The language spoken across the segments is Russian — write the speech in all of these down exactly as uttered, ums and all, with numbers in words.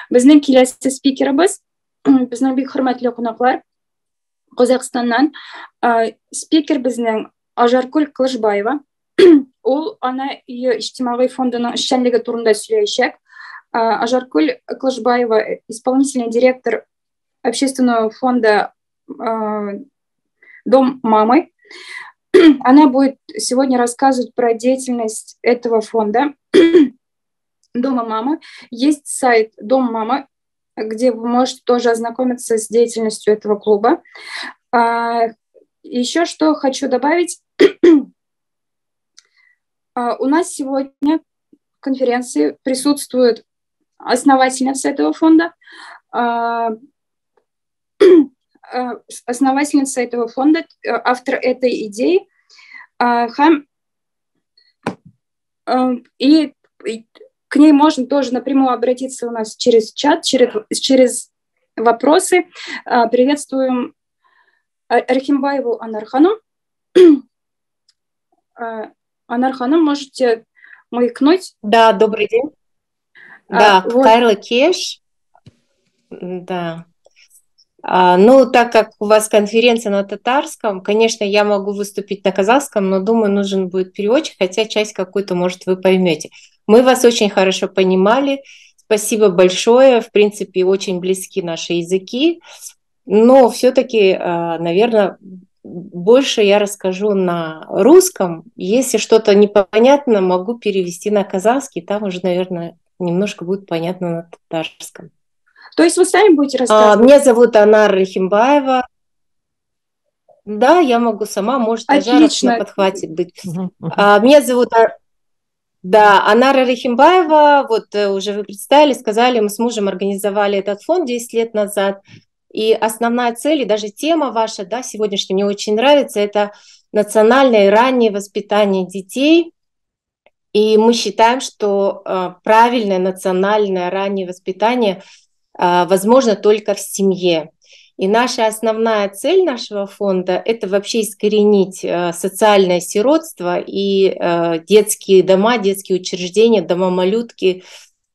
Біздің келесі спикеріміз, біздің бик хөрмәтле қонақтар, Қазақстаннан. Спикер біздің Ажаркүл Кылышбаева. Ол ана үйі иҗтимагый фондының эшчәнлеге турында сөйләячәк. Ажаркүл Кылышбаева, исполнительный директор общественного фонда «Дом мамы». Она будет сегодня рассказывать про деятельность этого фонда «Дома мамы». Есть сайт «Дом мамы», где вы можете тоже ознакомиться с деятельностью этого клуба. Еще что хочу добавить. У нас сегодня в конференции присутствует основательница этого фонда, основательница этого фонда, автор этой идеи. И к ней можно тоже напрямую обратиться у нас через чат, через, через вопросы. Приветствуем Рахимбаеву Анархану. Анархану, можете маякнуть? Да, добрый день. А, да, вот. Кайла Кеш. Да. А, ну, так как у вас конференция на татарском, конечно, я могу выступить на казахском, но, думаю, нужен будет переводчик, хотя часть какую-то, может, вы поймете. Мы вас очень хорошо понимали. Спасибо большое. В принципе, очень близки наши языки. Но все-таки, наверное, больше я расскажу на русском. Если что-то непонятно, могу перевести на казахский. Там уже, наверное, немножко будет понятно на татарском. То есть вы сами будете рассказывать? А, меня зовут Анара Рахимбаева. Да, я могу сама, может, Ажара на подхвате быть. А, меня зовут... Да, Анара Рахимбаева, вот уже вы представили, сказали, мы с мужем организовали этот фонд десять лет назад. И основная цель, и даже тема ваша, да, сегодняшняя мне очень нравится, это национальное и раннее воспитание детей. И мы считаем, что э, правильное национальное раннее воспитание э, возможно только в семье. И наша основная цель нашего фонда – это вообще искоренить э, социальное сиротство и э, детские дома, детские учреждения, дома-малютки,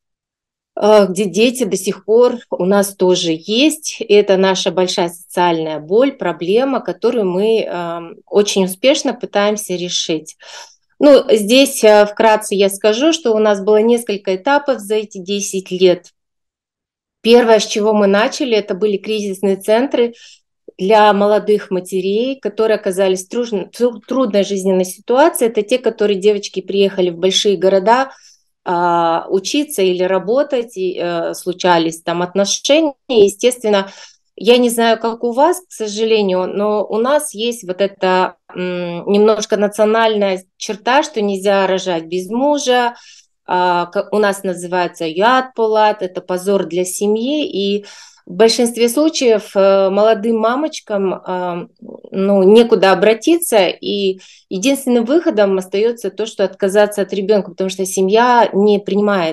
где дети до сих пор у нас тоже есть. И это наша большая социальная боль, проблема, которую мы э, очень успешно пытаемся решить. Ну, здесь э, вкратце я скажу, что у нас было несколько этапов за эти десять лет. Первое, с чего мы начали, это были кризисные центры для молодых матерей, которые оказались в трудной, трудной жизненной ситуации. Это те, которые девочки приехали в большие города, учиться или работать, и э, случались там отношения. Естественно, я не знаю, как у вас, к сожалению, но у нас есть вот эта м, немножко национальная черта, что нельзя рожать без мужа. Э, у нас называется юат-пулат, это позор для семьи, и в большинстве случаев молодым мамочкам ну, некуда обратиться, и единственным выходом остается то, что отказаться от ребенка, потому что семья не принимает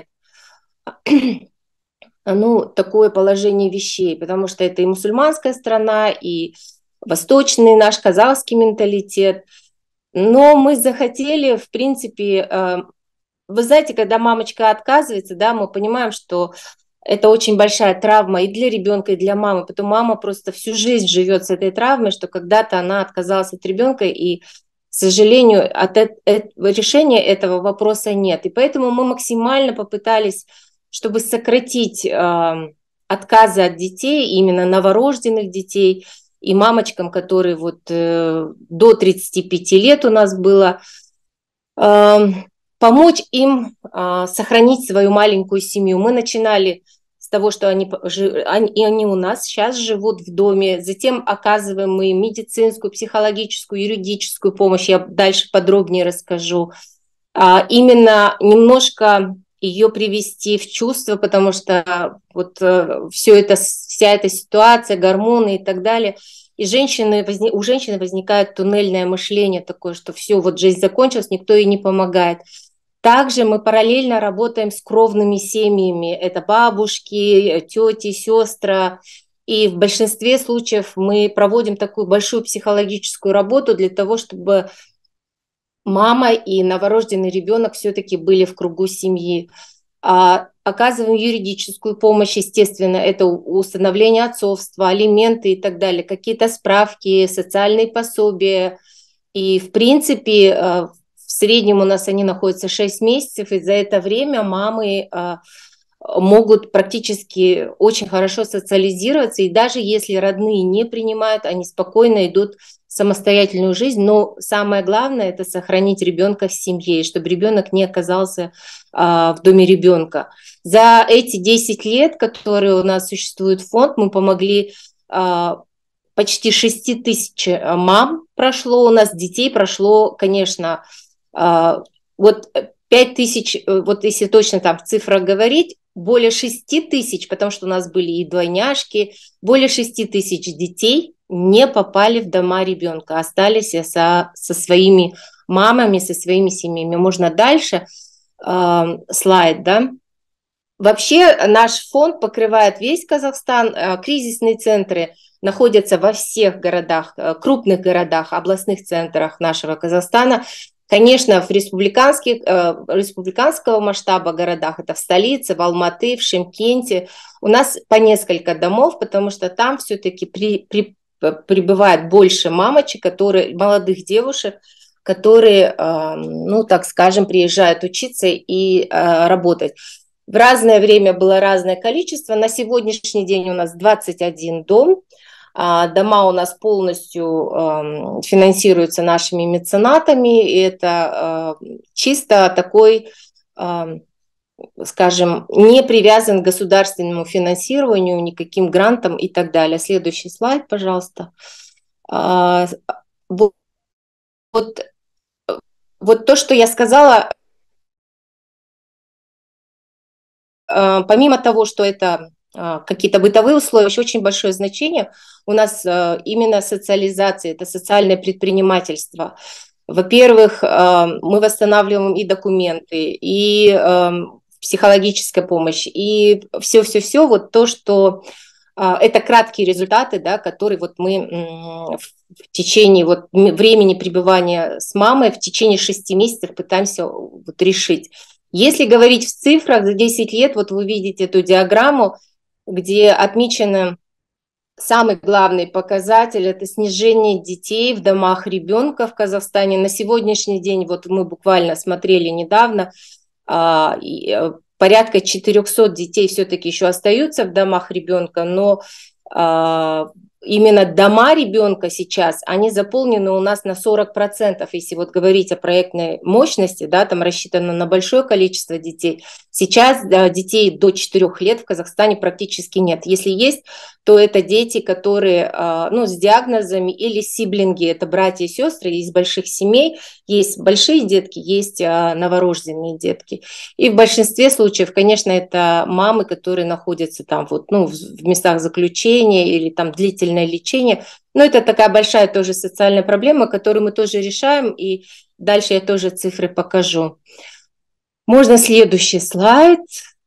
ну, такое положение вещей, потому что это и мусульманская страна, и восточный наш казахский менталитет. Но мы захотели, в принципе, вы знаете, когда мамочка отказывается, да, мы понимаем, что это очень большая травма и для ребенка, и для мамы. Потом мама просто всю жизнь живет с этой травмой, что когда-то она отказалась от ребенка, и, к сожалению, от э- э- решения этого вопроса нет. И поэтому мы максимально попытались, чтобы сократить э, отказы от детей, именно новорожденных детей, и мамочкам, которые вот э, до тридцати пяти лет у нас было, э, помочь им э, сохранить свою маленькую семью. Мы начинали с того, что они, они, они у нас сейчас живут в доме, затем оказываем мы им медицинскую, психологическую, юридическую помощь, я дальше подробнее расскажу. А, именно немножко ее привести в чувство, потому что вот все это, вся эта ситуация, гормоны и так далее, и женщины, у женщины возникает туннельное мышление такое, что все, вот жизнь закончилась, никто ей не помогает. Также мы параллельно работаем с кровными семьями. Это бабушки, тети, сестры. И в большинстве случаев мы проводим такую большую психологическую работу для того, чтобы мама и новорожденный ребенок все-таки были в кругу семьи. Оказываем юридическую помощь, естественно, это установление отцовства, алименты и так далее, какие-то справки, социальные пособия. И, в принципе, в среднем у нас они находятся шесть месяцев, и за это время мамы могут практически очень хорошо социализироваться, и даже если родные не принимают, они спокойно идут в самостоятельную жизнь, но самое главное – это сохранить ребенка в семье, чтобы ребенок не оказался а, в доме ребенка. За эти десять лет, которые у нас существует фонд, мы помогли а, почти шести тысяч мам прошло у нас, детей прошло, конечно, а, вот пять тысяч, вот если точно там в цифрах говорить, более шести тысяч, потому что у нас были и двойняшки, более шести тысяч детей не попали в дома ребенка, остались со, со своими мамами, со своими семьями. Можно дальше э, слайд, да? Вообще наш фонд покрывает весь Казахстан, э, кризисные центры находятся во всех городах, э, крупных городах, областных центрах нашего Казахстана. Конечно, в республиканских, э, республиканского масштаба городах, это в столице, в Алматы, в Шымкенте, у нас по несколько домов, потому что там все-таки при, при, прибывает больше мамочек, которые, молодых девушек, которые, э, ну так скажем, приезжают учиться и э, работать. В разное время было разное количество. На сегодняшний день у нас двадцать один дом. Дома у нас полностью э, финансируются нашими меценатами, и это э, чисто такой, э, скажем, не привязан к государственному финансированию, никаким грантам и так далее. Следующий слайд, пожалуйста. Э, вот, вот то, что я сказала, э, помимо того, что это какие-то бытовые условия, еще очень большое значение у нас именно социализация, это социальное предпринимательство. Во-первых, мы восстанавливаем и документы, и психологическая помощь, и все-все-все, вот то, что это краткие результаты, да, которые вот мы в течение вот времени пребывания с мамой в течение шести месяцев пытаемся вот решить. Если говорить в цифрах, за десять лет, вот вы видите эту диаграмму, где отмечены самый главный показатель – это снижение детей в домах ребенка в Казахстане. На сегодняшний день, вот мы буквально смотрели недавно, порядка четырехсот детей все-таки еще остаются в домах ребенка, но именно дома ребенка сейчас, они заполнены у нас на сорок процентов, если вот говорить о проектной мощности, да, там рассчитано на большое количество детей. Сейчас да, детей до четырёх лет в Казахстане практически нет. Если есть, то это дети, которые ну, с диагнозами или сиблинги, это братья и сестры из больших семей, есть большие детки, есть новорожденные детки. И в большинстве случаев, конечно, это мамы, которые находятся там вот, ну, в местах заключения или там длительное лечение. Но это такая большая тоже социальная проблема, которую мы тоже решаем, и дальше я тоже цифры покажу. Можно следующий слайд.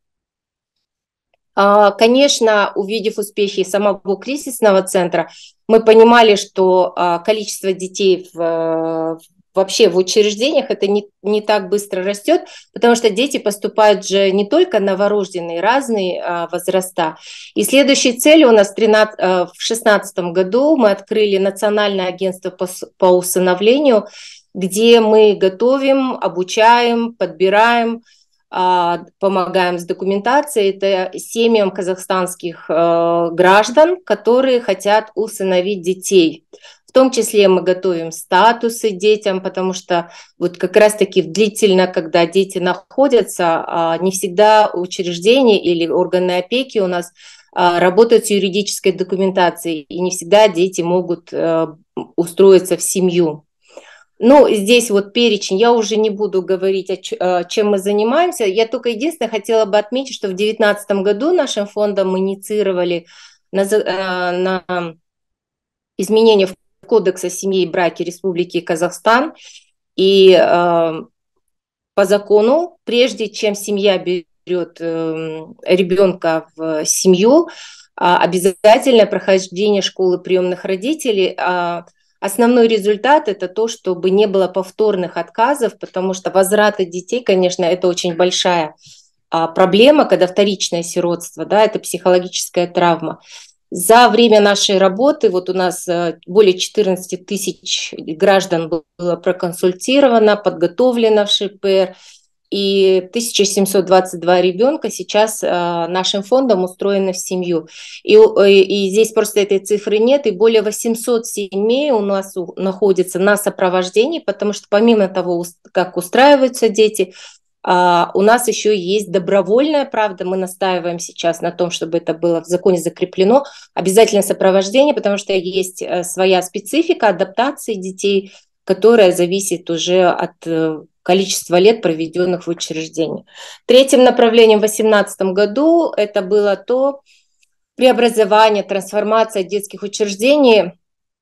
Конечно, увидев успехи самого кризисного центра, мы понимали, что количество детей в, вообще в учреждениях это не, не так быстро растет, потому что дети поступают же не только новорожденные, разные возраста. И следующей целью у нас в две тысячи шестнадцатом году мы открыли Национальное агентство по, по усыновлению, где мы готовим, обучаем, подбираем, помогаем с документацией. Это семьям казахстанских э, граждан, которые хотят усыновить детей. В том числе мы готовим статусы детям, потому что вот как раз-таки длительно, когда дети находятся, э, не всегда учреждения или органы опеки у нас э, работают с юридической документацией, и не всегда дети могут э, устроиться в семью. Ну, здесь вот перечень, я уже не буду говорить, о чем мы занимаемся. Я только единственное хотела бы отметить, что в две тысячи девятнадцатом году нашим фондом мы инициировали на, на изменение в Кодекс о семье и браке Республики Казахстан. И э, по закону, прежде чем семья берет э, ребенка в семью, э, обязательное прохождение школы приемных родителей. Э, Основной результат – это то, чтобы не было повторных отказов, потому что возвраты детей, конечно, это очень большая а, проблема, когда вторичное сиротство, да, это психологическая травма. За время нашей работы, вот у нас более четырнадцати тысяч граждан было проконсультировано, подготовлено в ШПР, и тысяча семьсот двадцать два ребенка сейчас нашим фондом устроены в семью. И, и здесь просто этой цифры нет, и более восьмисот семей у нас находится на сопровождении, потому что помимо того, как устраиваются дети, Uh, у нас еще есть добровольная, правда, мы настаиваем сейчас на том, чтобы это было в законе закреплено, обязательное сопровождение, потому что есть своя специфика адаптации детей, которая зависит уже от количества лет, проведенных в учреждении. Третьим направлением в две тысячи восемнадцатом году это было то преобразование, трансформация детских учреждений,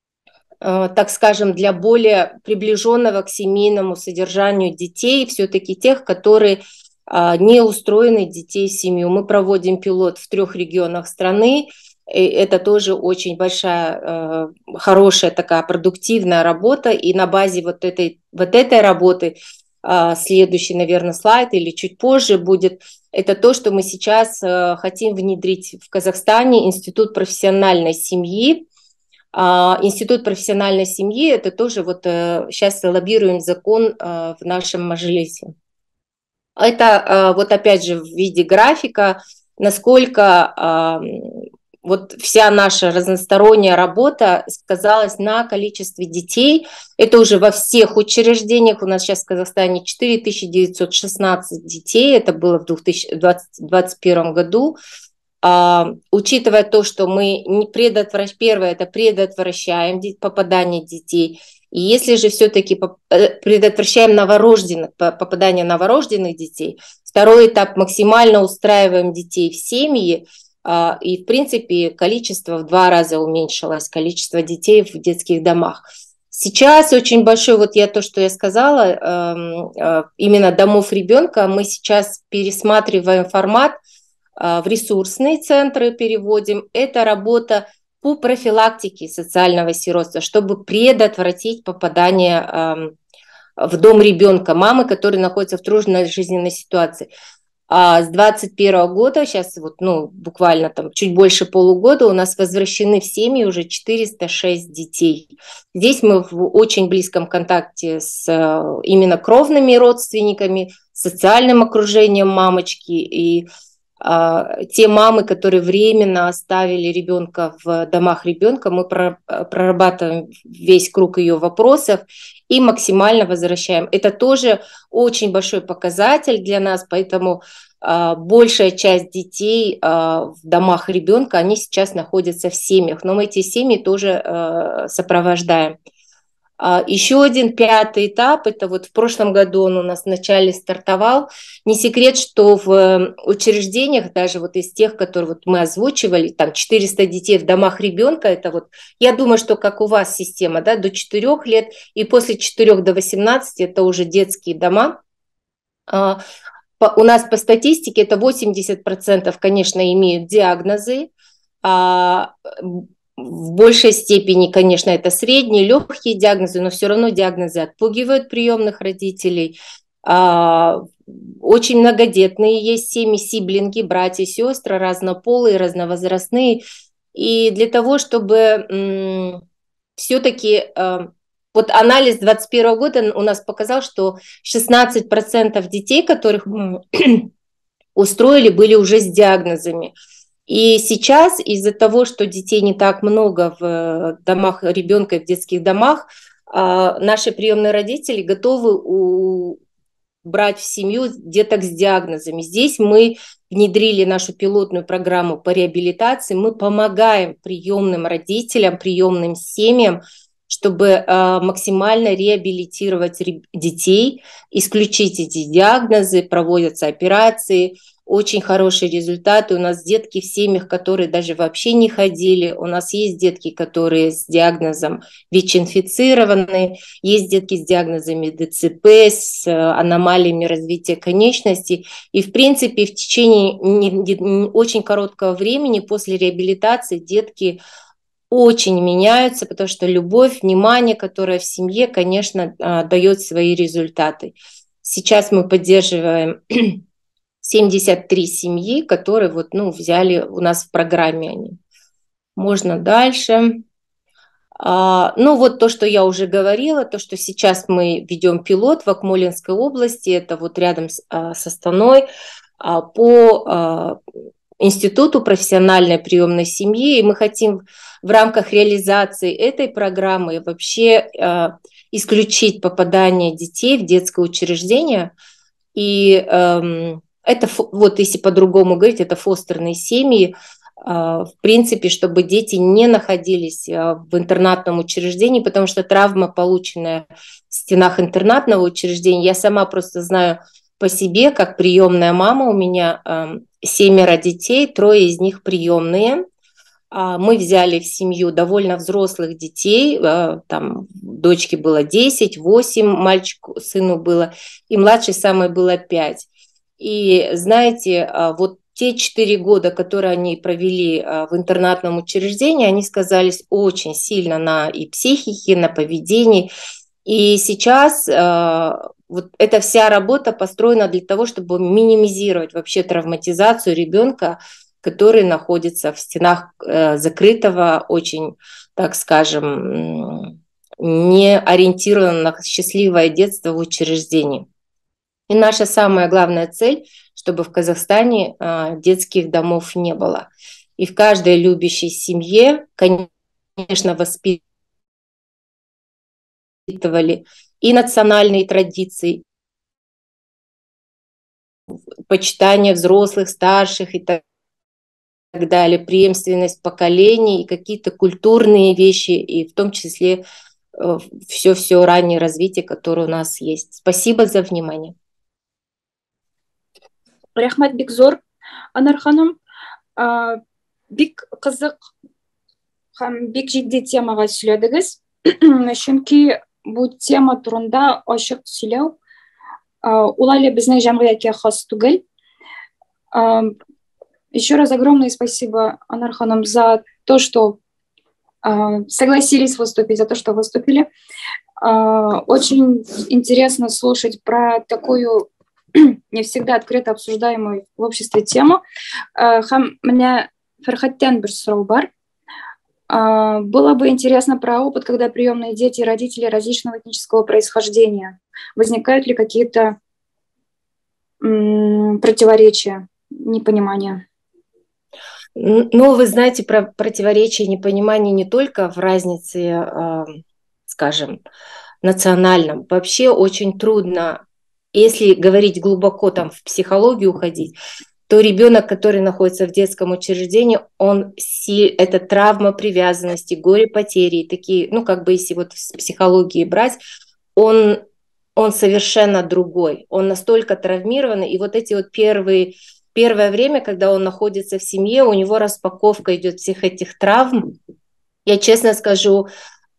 так скажем, для более приближенного к семейному содержанию детей, все-таки тех, которые не устроены детей в семью. Мы проводим пилот в трех регионах страны. И это тоже очень большая, хорошая такая продуктивная работа. И на базе вот этой, вот этой работы, следующий, наверное, слайд или чуть позже будет, это то, что мы сейчас хотим внедрить в Казахстане, Институт профессиональной семьи. Институт профессиональной семьи, это тоже вот сейчас лоббируем закон в нашем мажилисе. Это вот опять же в виде графика, насколько вот вся наша разносторонняя работа сказалась на количестве детей. Это уже во всех учреждениях. У нас сейчас в Казахстане четыре тысячи девятьсот шестнадцать детей, это было в две тысячи двадцать первом году. Uh, учитывая то, что мы не предотвращаем, первое, это предотвращаем попадание детей, и если же все-таки предотвращаем новорожденных, попадание новорожденных детей, второй этап, максимально устраиваем детей в семьи, uh, и в принципе количество в два раза уменьшилось, количество детей в детских домах. Сейчас очень большой, вот я то, что я сказала, uh, uh, именно домов ребенка, мы сейчас пересматриваем формат, в ресурсные центры переводим. Это работа по профилактике социального сиротства, чтобы предотвратить попадание в дом ребенка мамы, которая находится в трудной жизненной ситуации. А с двадцать первого года, сейчас вот, ну, буквально там чуть больше полугода, у нас возвращены в семьи уже четыреста шесть детей. Здесь мы в очень близком контакте с именно кровными родственниками, социальным окружением мамочки, и те мамы, которые временно оставили ребенка в домах ребенка, мы прорабатываем весь круг ее вопросов и максимально возвращаем. Это тоже очень большой показатель для нас, поэтому большая часть детей в домах ребенка, они сейчас находятся в семьях, но мы эти семьи тоже сопровождаем. Еще один пятый этап, это вот в прошлом году он у нас вначале стартовал. Не секрет, что в учреждениях, даже вот из тех, которые вот мы озвучивали, там четыреста детей в домах ребенка, это вот, я думаю, что как у вас система, да, до четырёх лет, и после четырёх до восемнадцати это уже детские дома. У нас по статистике это восемьдесят процентов, конечно, имеют диагнозы. В большей степени, конечно, это средние, легкие диагнозы, но все равно диагнозы отпугивают приемных родителей. Очень многодетные есть семьи, сиблинги, братья, сестры, разнополые, разновозрастные. И для того, чтобы все-таки... Вот анализ двадцать первого года у нас показал, что шестнадцать процентов детей, которых мы устроили, были уже с диагнозами. И сейчас из-за того, что детей не так много в домах ребенка и в детских домах, наши приемные родители готовы брать в семью деток с диагнозами. Здесь мы внедрили нашу пилотную программу по реабилитации. Мы помогаем приемным родителям, приемным семьям, чтобы максимально реабилитировать детей, исключить эти диагнозы, проводятся операции. Очень хорошие результаты. У нас детки в семьях, которые даже вообще не ходили. У нас есть детки, которые с диагнозом ВИЧ-инфицированные. Есть детки с диагнозами ДЦП, с аномалиями развития конечностей. И, в принципе, в течение не, не, очень короткого времени после реабилитации детки очень меняются, потому что любовь, внимание, которое в семье, конечно, дает свои результаты. Сейчас мы поддерживаем семьдесят три семьи, которые вот, ну, взяли у нас в программе они. Можно дальше. А, ну, вот то, что я уже говорила, то, что сейчас мы ведем пилот в Акмолинской области, это вот рядом с, а, с Астаной, а, по а, Институту профессиональной приемной семьи, и мы хотим в рамках реализации этой программы вообще а, исключить попадание детей в детское учреждение. И эм, это, вот если по-другому говорить, это фостерные семьи, в принципе, чтобы дети не находились в интернатном учреждении, потому что травма, полученная в стенах интернатного учреждения, я сама просто знаю по себе, как приемная мама, у меня семеро детей, трое из них приемные. Мы взяли в семью довольно взрослых детей, там дочке было десять, восемь, мальчику, сыну было, и младшей самой было пять. И знаете, вот те четыре года, которые они провели в интернатном учреждении, они сказались очень сильно на и психике, на поведении. И сейчас вот эта вся работа построена для того, чтобы минимизировать вообще травматизацию ребенка, который находится в стенах закрытого, очень, так скажем, не ориентированного на счастливое детство в учреждении. И наша самая главная цель, чтобы в Казахстане детских домов не было. И в каждой любящей семье, конечно, воспитывали и национальные традиции, почитание взрослых, старших и так далее, преемственность поколений, и какие-то культурные вещи, и в том числе все-все раннее развитие, которое у нас есть. Спасибо за внимание. Рахмат бик зор, Анар ханым. Бик қызық һәм бик җитди темага сөйләдегез. Чөнки бу тема турында ачык сөйләү ул әле безнең җәмгыятькә хас түгел. Еще раз огромное спасибо, Анар ханым, за то, что согласились выступить, за то, что выступили. Очень интересно слушать про такую не всегда открыто обсуждаемую в обществе тему. Һәм менә Фәрхәттән бер сорау бар. Было бы интересно про опыт, когда приемные дети и родители различного этнического происхождения. Возникают ли какие-то противоречия, непонимания? Ну, вы знаете, про противоречия и непонимание не только в разнице, скажем, национальном. Вообще очень трудно, если говорить глубоко там в психологию уходить, то ребенок, который находится в детском учреждении, он это травма привязанности, горе потери, такие, ну как бы если вот в психологии брать, он, он совершенно другой, он настолько травмированный, и вот эти вот первые, первое время, когда он находится в семье, у него распаковка идет всех этих травм. Я честно скажу,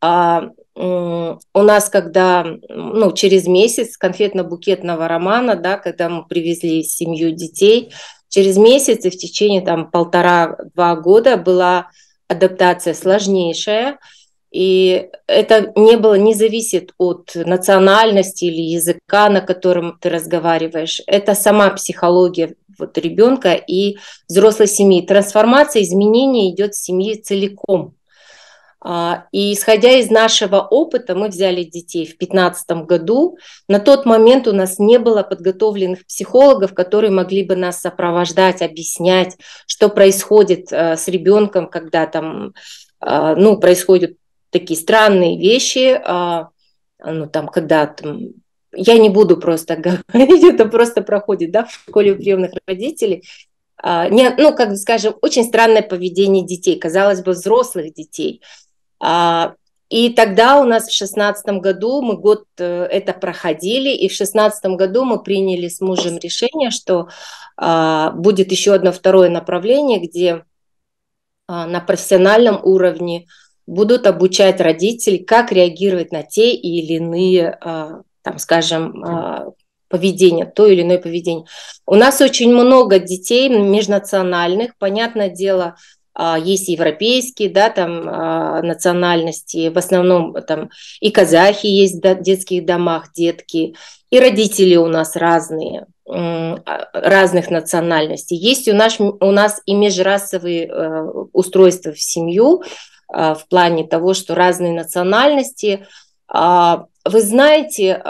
у нас, когда, ну, через месяц конфетно-букетного романа, да, когда мы привезли семью детей, через месяц и в течение там полтора-два года была адаптация сложнейшая, и это не было, не зависит от национальности или языка, на котором ты разговариваешь. Это сама психология вот ребенка и взрослой семьи. Трансформация, изменение идет в семье целиком. И исходя из нашего опыта, мы взяли детей в две тысячи пятнадцатом году. На тот момент у нас не было подготовленных психологов, которые могли бы нас сопровождать, объяснять, что происходит с ребенком, когда там, ну, происходят такие странные вещи, ну, там, когда там, я не буду просто говорить, это просто проходит, да, в школе приемных родителей. Не, ну, как скажем, очень странное поведение детей, казалось бы, взрослых детей. И тогда у нас в шестнадцатом году мы год это проходили, и в шестнадцатом году мы приняли с мужем решение, что будет еще одно второе направление, где на профессиональном уровне будут обучать родителей, как реагировать на те или иные, там, скажем, поведение, то или иное поведение. У нас очень много детей межнациональных, понятное дело, есть европейские, да, там, национальности, в основном там и казахи есть в детских домах, детки, и родители у нас разные. разных национальностей. Есть у нас, у нас и межрасовые устройства в семью в плане того, что разные национальности. Вы знаете,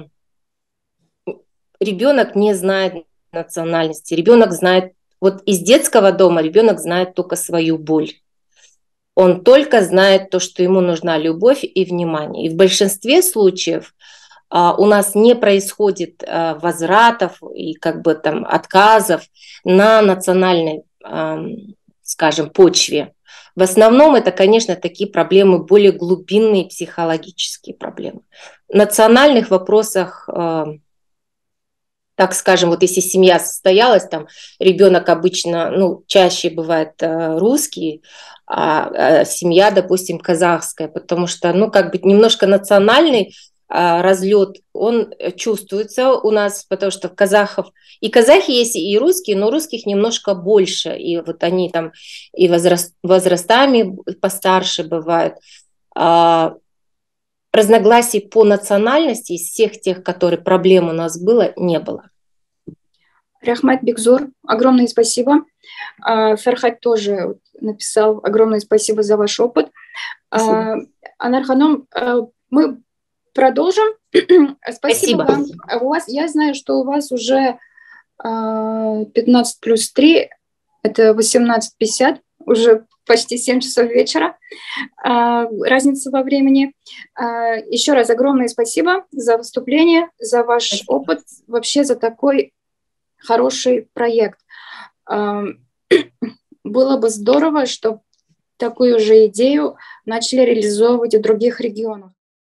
ребенок не знает национальности, ребенок знает, вот из детского дома ребенок знает только свою боль. Он только знает то, что ему нужна любовь и внимание. И в большинстве случаев а, у нас не происходит а, возвратов и как бы там отказов на национальной, а, скажем, почве. В основном это, конечно, такие проблемы, более глубинные психологические проблемы. В национальных вопросах, а, так скажем, вот если семья состоялась, там ребенок обычно, ну, чаще бывает а, русский, а, а семья, допустим, казахская, потому что, ну, как бы немножко национальный а, разлет, он чувствуется у нас, потому что в казахов, и казахи есть, и русские, но русских немножко больше, и вот они там и возраст, возрастами постарше бывают. А, разногласий по национальности из всех тех, которые проблем у нас было, не было. Рахмат Бекзур, огромное спасибо. Ферхат тоже написал огромное спасибо за ваш опыт. Спасибо. Анар Ханом, мы продолжим. Спасибо, спасибо вам. У вас, я знаю, что у вас уже пятнадцать плюс три, это восемнадцать пятьдесят, уже почти семь часов вечера, разница во времени. Еще раз огромное спасибо за выступление, за ваш спасибо. Опыт, вообще за такой хороший проект. Было бы здорово, чтобы такую же идею начали реализовывать в других регионах.